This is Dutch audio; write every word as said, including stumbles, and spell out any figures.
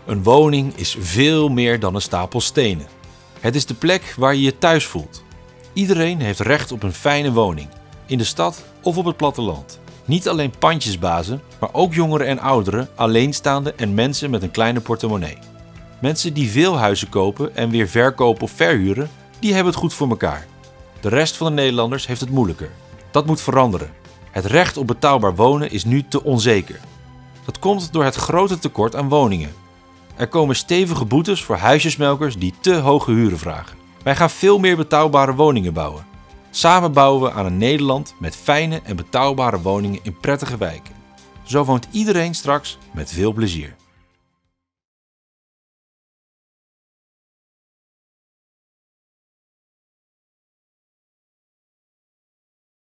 Een woning is veel meer dan een stapel stenen. Het is de plek waar je je thuis voelt. Iedereen heeft recht op een fijne woning, in de stad of op het platteland. Niet alleen pandjesbazen, maar ook jongeren en ouderen, alleenstaanden en mensen met een kleine portemonnee. Mensen die veel huizen kopen en weer verkopen of verhuren, die hebben het goed voor elkaar. De rest van de Nederlanders heeft het moeilijker. Dat moet veranderen. Het recht op betaalbaar wonen is nu te onzeker. Dat komt door het grote tekort aan woningen. Er komen stevige boetes voor huisjesmelkers die te hoge huren vragen. Wij gaan veel meer betaalbare woningen bouwen. Samen bouwen we aan een Nederland met fijne en betaalbare woningen in prettige wijken. Zo woont iedereen straks met veel plezier.